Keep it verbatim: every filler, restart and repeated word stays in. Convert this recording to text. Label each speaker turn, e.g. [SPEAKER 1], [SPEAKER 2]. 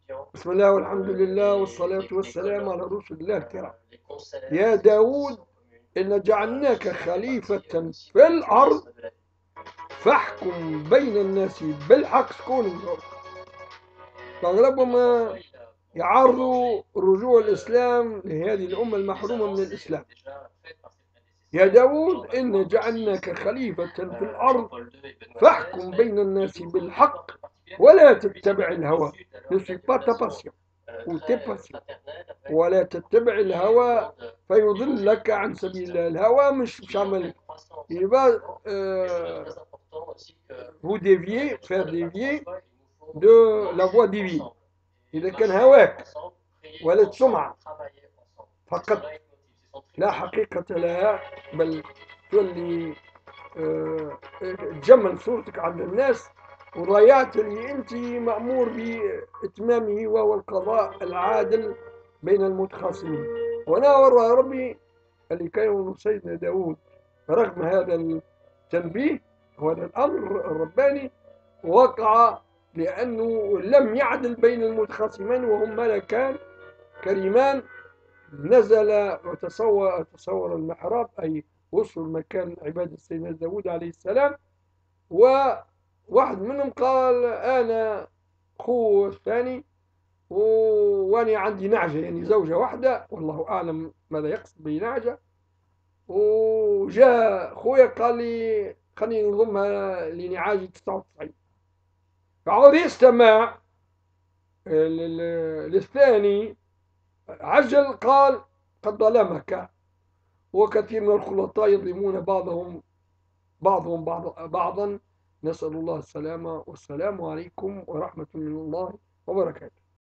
[SPEAKER 1] بسم الله والحمد لله والصلاة والسلام على رسول الله الكرام. يا داود إن جعلناك خليفة في الأرض فاحكم بين الناس بالحق. سكون الجو فأغلبهم يعارضوا رجوع الإسلام لهذه الأمة المحرومة من الإسلام. يا داود إن جعلناك خليفة في الأرض فاحكم بين الناس بالحق ولا تتبع الهوى. ne suis pas ta passion ou tes passions ولا تتبع الهوى فيضلك عن سبيل الله. الهوى مش مش عمل يبقى euh, vous déviez, faire dévier de la voie divine. إذا كان هواك ولد سمعة فقط لا حقيقة لها، بل تولي تجمل صورتك عند الناس وضيعت اللي أنت مأمور بإتمامه وهو القضاء العادل بين المتخاصمين. وأنا ورى ربي اللي كان سيدنا داود رغم هذا التنبيه وهذا الأمر الرباني وقع لأنه لم يعدل بين المتخاصمين وهم ملكان كريمان. نزل وتصور تصور المحراب أي وصلوا المكان عبادة سيدنا داود عليه السلام، وواحد منهم قال أنا أخوه الثاني وأنا عندي نعجة، يعني زوجة واحدة والله أعلم ماذا يقصد بنعجة. وجاء خويا قال لي خليني نضمها لنعاجي تسعة وتسعين، فعود يستمع للثاني عجل قال قد ظلمك. وكثير من الخلطاء يظلمون بعضهم بعضهم بعض بعضا. نسأل الله السلامة والسلام عليكم ورحمة الله وبركاته.